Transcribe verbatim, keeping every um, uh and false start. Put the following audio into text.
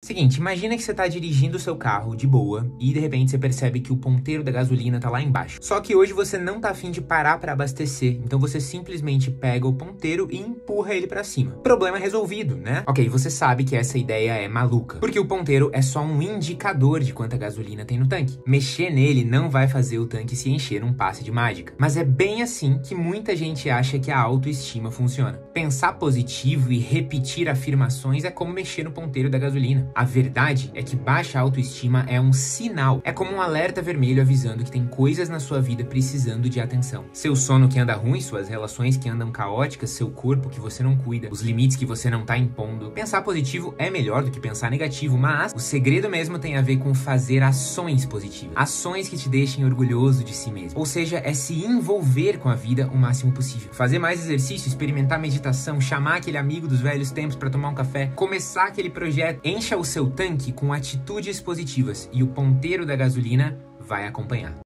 Seguinte, imagina que você tá dirigindo o seu carro de boa e de repente você percebe que o ponteiro da gasolina tá lá embaixo. Só que hoje você não tá afim de parar pra abastecer, então você simplesmente pega o ponteiro e empurra ele pra cima. Problema resolvido, né? Ok, você sabe que essa ideia é maluca, porque o ponteiro é só um indicador de quanta gasolina tem no tanque. Mexer nele não vai fazer o tanque se encher num passe de mágica. Mas é bem assim que muita gente acha que a autoestima funciona. Pensar positivo e repetir afirmações é como mexer no ponteiro da gasolina. A verdade é que baixa autoestima é um sinal. É como um alerta vermelho avisando que tem coisas na sua vida precisando de atenção. Seu sono que anda ruim, suas relações que andam caóticas, seu corpo que você não cuida, os limites que você não tá impondo. Pensar positivo é melhor do que pensar negativo, mas o segredo mesmo tem a ver com fazer ações positivas. Ações que te deixem orgulhoso de si mesmo. Ou seja, é se envolver com a vida o máximo possível. Fazer mais exercício, experimentar meditação, chamar aquele amigo dos velhos tempos para tomar um café, começar aquele projeto. Encha o seu tanque com atitudes positivas e o ponteiro da gasolina vai acompanhar.